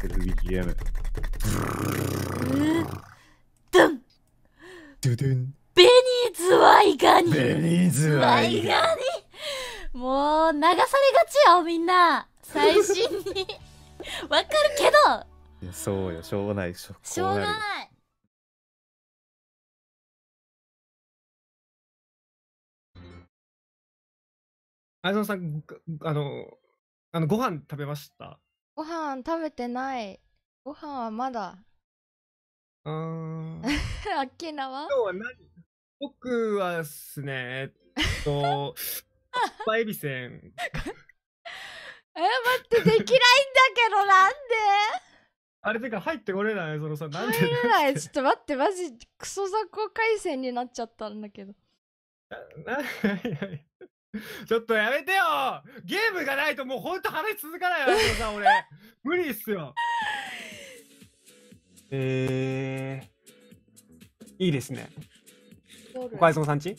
セルフ BGM。 ドンドゥドゥン。 ベニーズはいかにベニーズはいかにもう流されがちよみんな最新にわかるけどいやそうよ、しょうがないでしょ。 しょうがない。 あやさん、ご飯食べました？ ご飯食べてない。ご飯はまだ。 今あっけなは日は僕はですね、カッパエビせん。 待ってできないんだけどなんであれてか入ってこれない、そのさ、なんで入れないちょっと待ってマジクソ雑魚回線になっちゃったんだけど。 ちょっとやめてよ。ゲームがないともうほんと話続かないわけどさ、俺無理っすよ。いいですね。おかえそさんち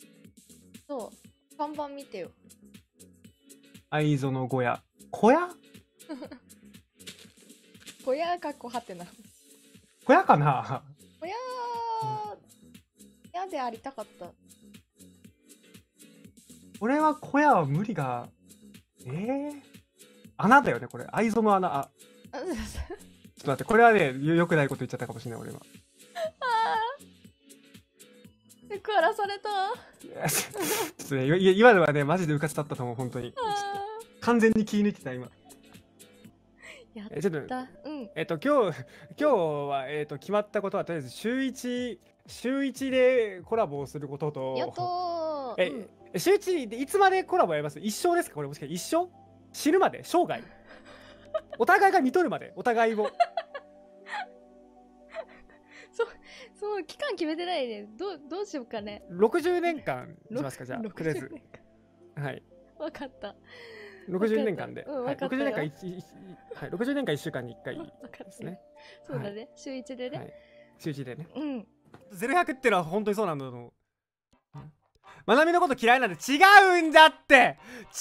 そう看板見てよ。 藍園小屋。小屋小屋かっこはてな。 小屋かな。 小屋屋でありたかった。 俺は小屋は無理が。穴だよねこれ。藍園の穴。ちょっと待って、これはね、よくないこと言っちゃったかもしれない俺は。 食わらされた。 ちょっとね、今のはね、マジでうかつだったと思う、本当に。完全に気抜いてた、今。 やっちょっと、 た。うん。 今日は、決まったことは、とりあえず週1でコラボをすることと、 やっとー。 週1でいつまでコラボやります？一生ですかこれ？もしかして一生？死ぬまで？生涯？お互いが見とるまで？お互いを。 そう期間決めてないね。どうしようかね。 60年間しますかじゃあ、とりあえず。はい。 わかった。 60年間で。 はい、 60年間60年間1週間に1回ですね。 そうだね。週1でね。 週1でね。 うん。 0100ってのは本当にそうなんだと思う。まなみのこと嫌いなんで違うんだって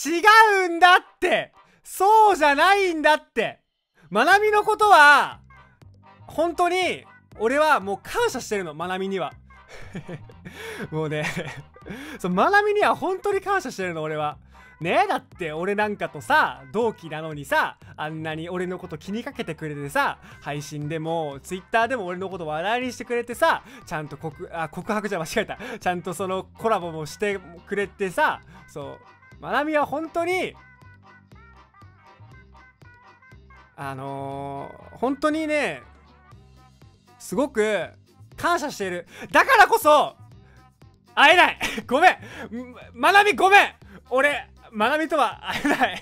そうじゃないんだってまなみのことは本当に俺はもう感謝してるのまなみにはもうねそうまなみには本当に感謝してるの俺はねえだって俺なんかとさ同期なのにさあんなに俺のこと気にかけてくれてさ配信でもツイッターでも俺のこと笑いにしてくれてさちゃんと告白じゃ間違えたちゃんとそのコラボもしてくれてさそうまなみは本当に本当にねすごく感謝しているだからこそ会えないごめんまなみごめん俺まなみとは会えない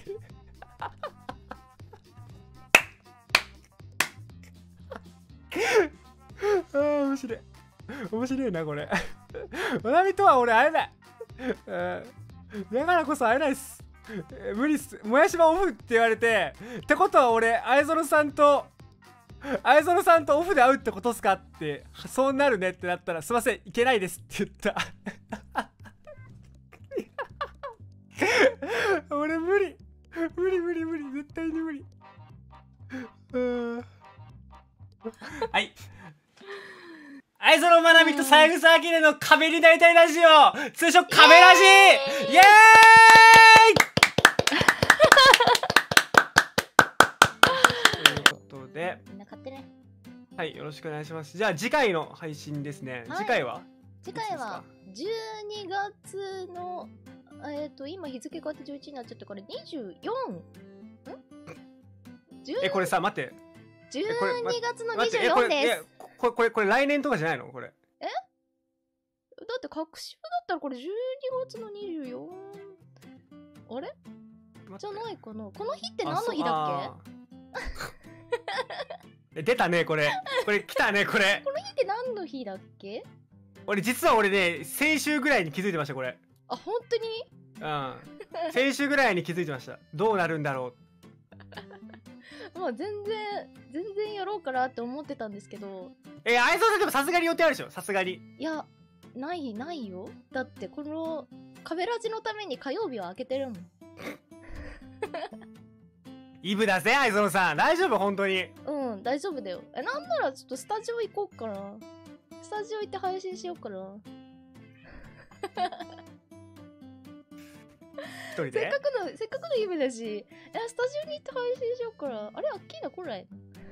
面白いなこれまなみとは俺会えないだからこそ会えないっす無理っすもやしばオフって言われてってことは俺藍園さんとオフで会うってことっすかってそうなるねってなったらすいませんいけないですって言った俺無理絶対に無理はい藍園まなみと三枝あきらの壁になりたいラジオ通称壁ラジイエーイということでみんな買ってね。 はいよろしくお願いしますじゃあ次回の配信ですね、次回は 12月の今日付変わって11になっちゃってこれ24 これさ待って 12月の24です。 これ来年とかじゃないのこれだって隔週だったらこれ12月の24あれじゃないかなこの日って何の日だっけ出たねこれ来たねこれこの日って何の日だっけ実は俺ね先週ぐらいに気づいてましたこれあ本当に先週ぐらいに気づいてましたどうなるんだろうまあ全然やろうかなって思ってたんですけど藍園さんでもさすがに予定あるでしょさすがにいやないよだってこの壁ラジのために火曜日は開けてるもんイブだぜ愛園さん、大丈夫本当に。 うん、大丈夫だよ。なんならちょっとスタジオ行こうかな。スタジオ行って配信しようかな。 一人でせっかくのイブだし、スタジオに行って配信しようから。あれ、アッキーナ来ない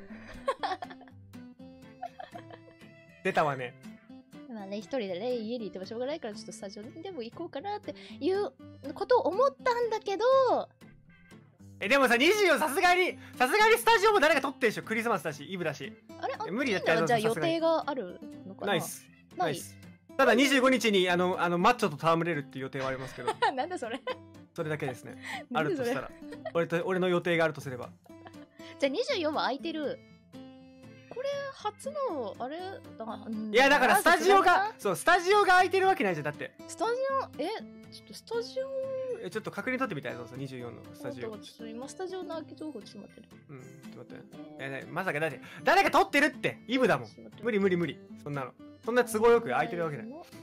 出たわね。 まあね、一人でね、家にいてもしょうがないから、ちょっとスタジオにでも行こうかなっていうことを思ったんだけど、 でもさ、24さすがにスタジオも誰か撮ってるでしょ。クリスマスだし、イブだし。 あれ、 無理だってじゃあ予定があるのかな。 ナイス。 ないただ25日にマッチョと戯れるっていう予定はありますけど、 なんだそれ。 それだけですね。あなんでそれるとしたら、俺の予定があるとすれば。 じゃあ24は空いてる。これ初のあれだ。 いやだからスタジオさがスタジオが空いてるわけないじゃん。だってすがになスタジオちょっとスタジオちょっと確認取ってみたいぞ、24のスタジオ。 ちょっと今スタジオの空き情報ちょっと待ってる。 うん、ちょっと待って。まさか誰か撮ってるって。イブだもん。無理。そんな都合よく空いてるわけない。 こ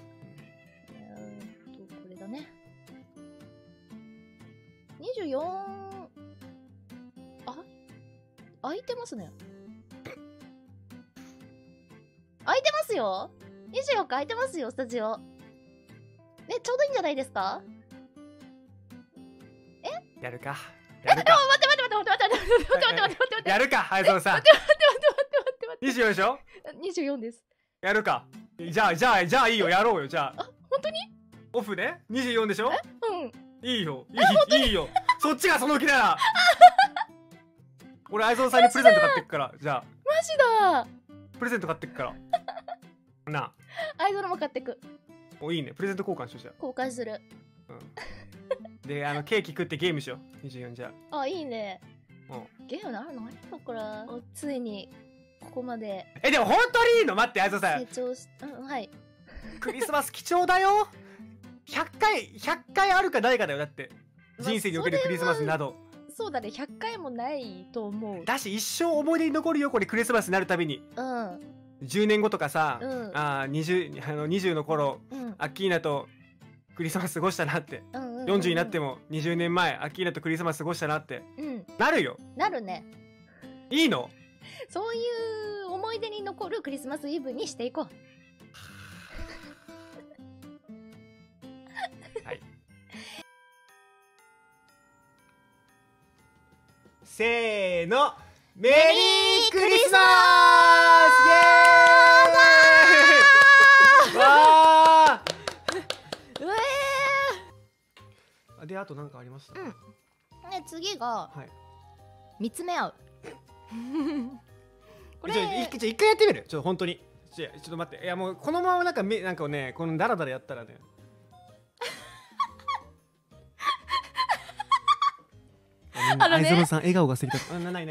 れだね。24空いてますね。空いてますよ。24空いてますよ、スタジオ。ちょうどいいんじゃないですか。 やるか。 待ってやるか、愛園さん。24でしょ。 24です。 やるか。じゃあいいよ、やろうよ。じゃあ本当にオフね。24でしょ。 うん。 いいよいいよ。そっちがその気なら俺愛園さんにプレゼント買ってくから。じゃあマジだ。 プレゼント買ってくからなあ。 アイドルも買ってく。 お、いいね。プレゼント交換しよう。じゃ交換する。 でケーキ食ってゲームしよう。24じゃあ、いいね。 うん。 ゲームなるの何だこれ。ついにここまででも本当にいいの。待って、愛園さん、 成長し、はい。 クリスマス貴重だよ。100回あるかないかだよ。だって人生におけるクリスマスなど。 そうだね、100回もないと思う。 だし一生思い出に残るよ。これクリスマスになるたびに。 うん。 10年後とかさ、 うん、 20の頃、 うん、 アッキーナとクリスマス過ごしたなって、40になっても20年前アッキーナとクリスマス過ごしたなって、 うん、なるよ。 なるね。 いいの。 そういう思い出に残るクリスマスイブにしていこう。 はい。せーの、メリークリスマス。イエーイ。わー。で、あと何かありました？ ね、次が、 はい、 見つめ合う。 これ一回やってみる。本当にちょっと待って。いやもうこのままなんかね、このダラダラやったらね。愛園さん笑顔が素敵だった。ない。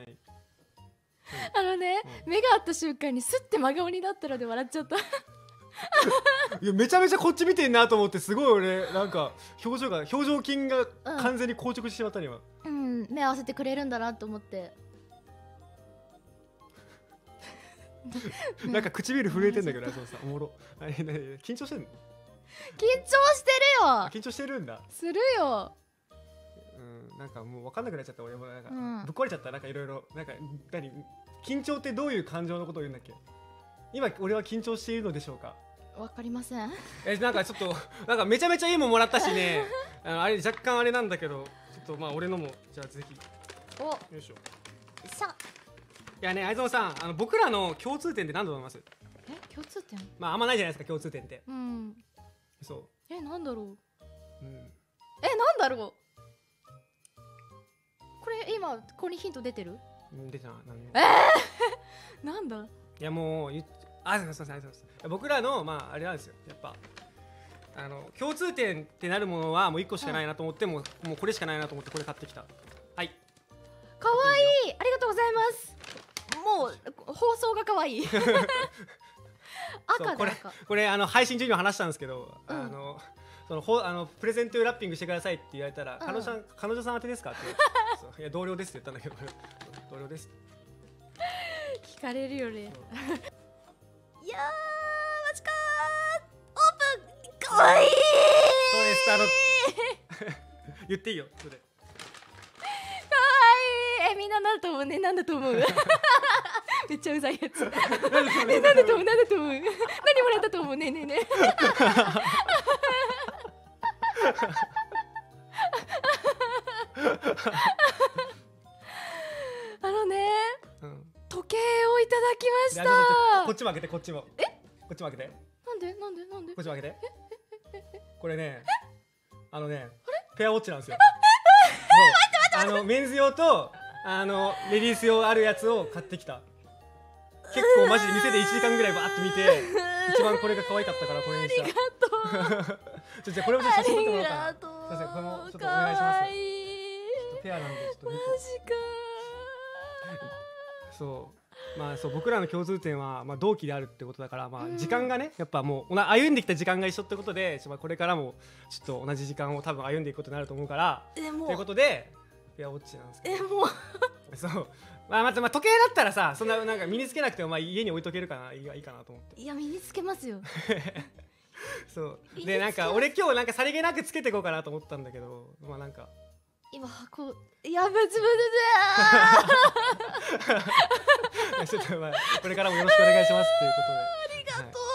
目が合った瞬間にスッて真顔になったので笑っちゃった。 いやめちゃめちゃこっち見てんなと思って、すごい俺なんか表情筋が完全に硬直してしまったには。 うん、目合わせてくれるんだなと思って。 なんか唇震えてんだけど、愛園さんおもろ。緊張してんの？ 緊張してるよ。 緊張してるんだ。 するよ。 なんかもう分かんなくなっちゃった。俺もなんかぶっ壊れちゃった。なんかいろいろなんか緊張ってどういう感情のことを言うんだっけ？今俺は緊張しているのでしょうか？ わかりません。 なんかちょっとなんかめちゃめちゃいいもんもらったしね。あれ若干あれなんだけど、ちょっとまあ俺のもじゃあぜひ。 お、 よいしょ。 さ。 いやね、愛園さん、僕らの共通点って何だと思います？ 共通点？ まああんまないじゃないですか、共通点って。 うん。 そう。 なんだろう。 うん。 なんだろう。これ今ここにヒント出てる？ 出てない。 なんだ。 いやもうすみません。僕らのまああれなんですよ。やっぱ共通点ってなるものはもう1個しかないなと思って、もうこれしかないなと思ってこれ買ってきた。はい。 かわいい。ありがとうございます。もう放送がかわいい。赤だ。 これ配信中にも話したんですけど、プレゼントラッピングしてくださいって言われたら、彼女さん宛てですかって。いや同僚ですって言ったんだけど、同僚です。 聞かれるよね。いやー、マジかー。オープン。かわいい。 そうです。言っていいよそれ。 かわいい。 なんだと思うね、なんだと思うめっちゃうざいやつね、なんだと思う、なんだと思う何もらったと思うね、ねえねえ時計をいただきました。 こっちも開けて、こっちも。こっちも開けて。 なんでなんでなんで。 こっちも開けて。これね、ペアウォッチなんですよ。メンズ用とレディース用あるやつを買ってきた。結構マジで店で1時間ぐらいバーって見て、一番これが可愛かったからこれにした。 ありがとう。 じゃあこれもちょっと写真撮ってもらおうかな。 ありがとう。 すいません、これもちょっとお願いします。ペアなんでちょっとマジか。 そう僕らの共通点は同期であるってことだから、時間がねやっぱもう歩んできた時間が一緒ってことで、これからもちょっと同じ時間を多分歩んでいくことになると思うから、ということでペアウォッチなんですけど、 もうそう時計だったらさ、そんななんか身につけなくても家に置いとけるかな、いいかなと思って。 いや身につけますよそうで、なんか俺今日なんかさりげなくつけていこうかなと思ったんだけど、なんか今箱いやブツブツちょっとこれからもよろしくお願いしますっていうことで。 ありがとう。